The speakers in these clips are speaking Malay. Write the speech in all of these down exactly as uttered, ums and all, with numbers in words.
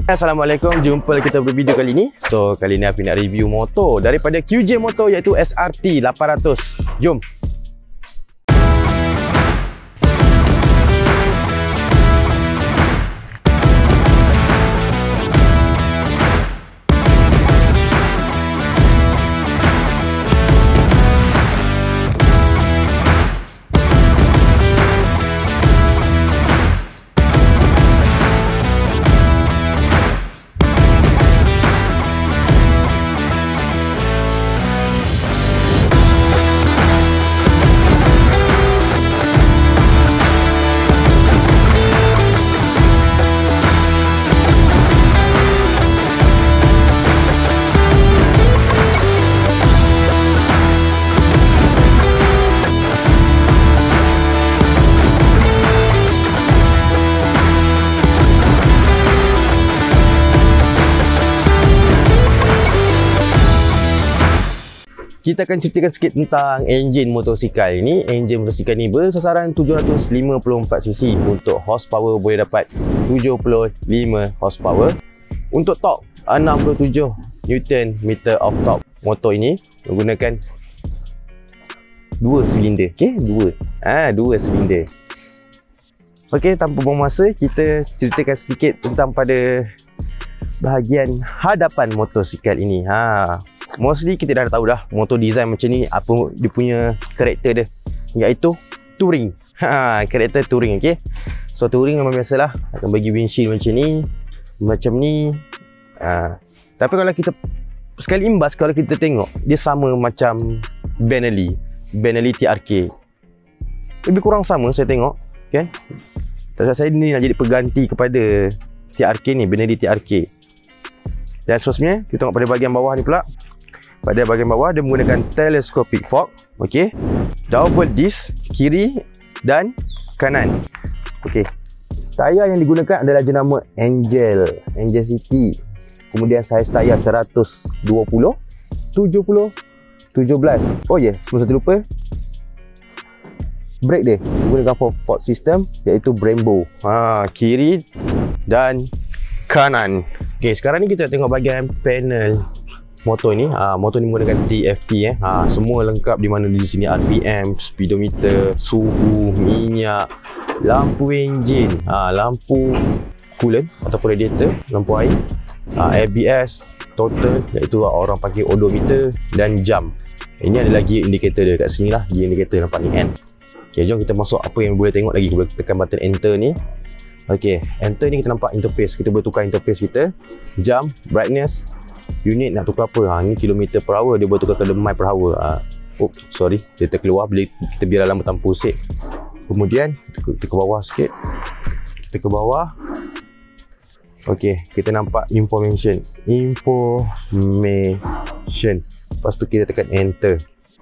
Assalamualaikum, jumpa kita bervideo kali ni. So, kali ni Afi nak review motor daripada Q J Motor iaitu S R T lapan ratus. Jom. Kita akan ceritakan sikit tentang enjin motosikal ini. Enjin motosikal ini bersasaran tujuh ratus lima puluh empat cc. Untuk horsepower boleh dapat tujuh puluh lima horsepower. Untuk torque enam puluh tujuh newton meter of torque. Motor ini menggunakan dua silinder. Okey, dua. Ah, dua silinder. Okey, tanpa buang masa, kita ceritakan sedikit tentang pada bahagian hadapan motosikal ini. Ha, mostly kita dah tahu dah motor design macam ni, apa dia punya karakter dia, iaitu touring. Ha, karakter touring. Okey, so touring memang biasalah akan bagi windshield macam ni, macam ni. Ha, tapi kalau kita sekali imbas, kalau kita tengok dia sama macam Benelli Benelli T R K, lebih kurang sama saya tengok kan. Tak, saya ni nak jadi pengganti kepada T R K ni, Benelli T R K. Dan seterusnya kita tengok pada bahagian bawah ni pula. Pada bahagian bawah dia menggunakan telescopic fork, okey. Double disc kiri dan kanan. Okey. Tayar yang digunakan adalah jenama Angel, Angel City. Kemudian saiz tayar seratus dua puluh, tujuh puluh, tujuh belas. Oh ya, yeah. Sebelum saya lupa, brake dia menggunakan four port system iaitu Brembo. Ha, kiri dan kanan. Okey, sekarang ni kita tengok bahagian panel motor ni. Ha, motor ni menggunakan T F T eh. Ha, semua lengkap di mana di sini R P M, speedometer, suhu, minyak, lampu enjin, ha, lampu coolant ataupun radiator, lampu air, ha, A B S, total iaitu orang panggil odometer dan jam. Ini ada lagi indikator dia kat sini lah, gear indicator nampak ni N. Okey, jom kita masuk apa yang boleh tengok lagi. Kita boleh tekan button enter ni. Okey, enter ni kita nampak interface. Kita boleh tukar interface kita, jam, brightness, unit nak tukar apa. Ha, ni kilometer per hour, dia boleh tukar ke mile per hour. Ha, oops, sorry, dia terkeluar. Bila kita biar dalam tanpa pusing. Kemudian kita ke bawah sikit. Kita ke bawah. Okey, kita nampak information. Information. Lepas tu kita tekan enter.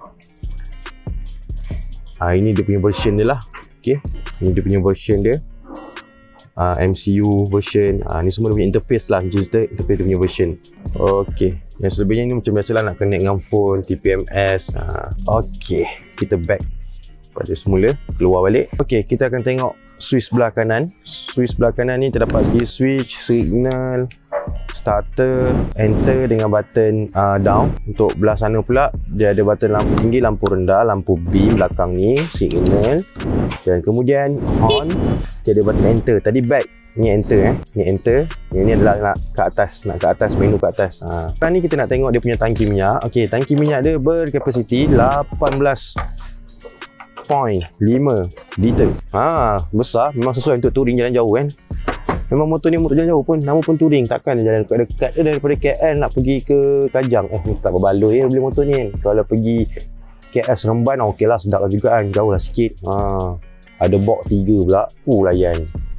Ha, ini dia punya version dia lah. Okey, ini dia punya version dia. Uh, M C U version, uh, ni semua dia punya interface lah, cerita interface dia punya version. Okey, yang selebihnya ni macam biasalah nak connect dengan phone, T P M S. uh, Okey, kita back pada semula, keluar balik. Okey, kita akan tengok switch sebelah kanan. Switch sebelah kanan ni terdapat key switch, signal, starter, enter dengan button uh, down. Untuk belah sana pula dia ada button lampu tinggi, lampu rendah, lampu beam belakang ni, signal, dan kemudian on. Dia ada button enter. Tadi back, ni enter eh. Ni enter. Yang ni adalah nak ke atas, nak ke atas, menu ke atas. Ha. Sekarang ni kita nak tengok dia punya tangki minyak. Okey, tangki minyak dia berkapasiti lapan belas perpuluhan lima liter. Ha, besar, memang sesuai untuk touring jalan jauh kan. Memang motor ni motor jalan jauh pun, nama pun touring. Takkan dia jalan dekat-dekat dia daripada K L nak pergi ke Kajang. Eh, ni tak berbaloi ya beli motor ni kan. Kalau pergi K L Seremban, okey lah, sedap lah juga kan. Jauh lah sikit. Ha. Ada box tiga pula. Uh, layan.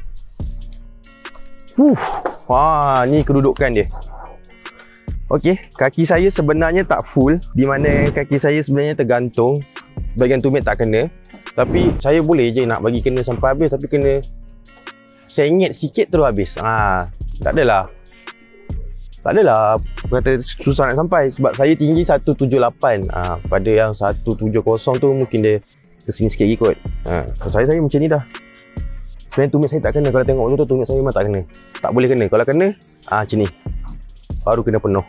Uh, ha, ni kedudukan dia. Okey, kaki saya sebenarnya tak full, di mana kaki saya sebenarnya tergantung. Bahagian tumit tak kena. Tapi saya boleh je nak bagi kena sampai habis, tapi kena sengit sikit terus habis. Ha, tak adalah. Tak adalah kata susah nak sampai, sebab saya tinggi seratus tujuh puluh lapan. Ha, pada yang seratus tujuh puluh tu mungkin dia kesini sikit ikut. Ha, saya saya macam ni dah. Sebenarnya tumit saya tak kena. Kalau tengok tu tumit saya memang tak kena. Tak boleh kena. Kalau kena, ah macam ni. Baru kena penuh.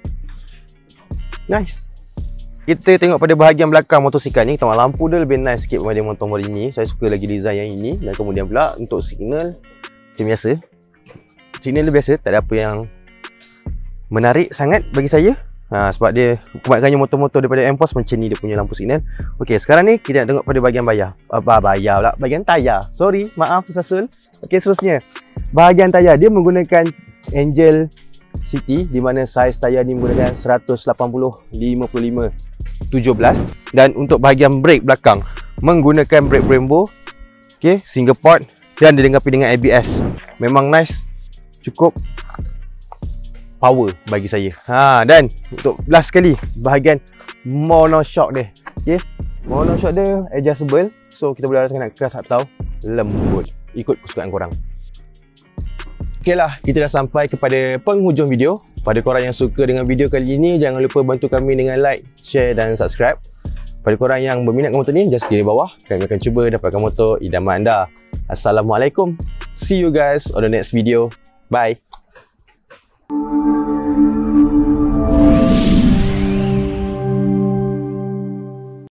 Nice. Kita tengok pada bahagian belakang motosikal ni. Tengok lampu dia lebih nice sikit berbanding motor model ini. Saya suka lagi design yang ini. Dan kemudian pula untuk signal macam biasa. Signal dia biasa, tak ada apa yang menarik sangat bagi saya. Ha, sebab dia kebanyakannya motor-motor daripada M-Force macam ni dia punya lampu signal. Okey, sekarang ni kita nak tengok pada bahagian bayar. Apa bayar pula? Bahagian tayar. Sorry, maaf tersasul. Okey, seterusnya. Bahagian tayar dia menggunakan Angel City di mana saiz tayar ni menggunakan seratus lapan puluh, lima puluh lima, tujuh belas, dan untuk bahagian brake belakang menggunakan brake Brembo. Okey, single port dan dilengkapi dengan A B S. Memang nice. Cukup power bagi saya. Ha, dan untuk last sekali bahagian monoshock dia. Okey. Monoshock dia adjustable. So kita boleh rasakan nak keras atau lembut. Ikut kesukaan korang. Okeylah, kita dah sampai kepada penghujung video. Pada korang yang suka dengan video kali ini, jangan lupa bantu kami dengan like, share dan subscribe. Pada korang yang berminat dengan motor ni, just klik di bawah. Kami akan cuba dapatkan motor idaman anda. Assalamualaikum. See you guys on the next video. Bye.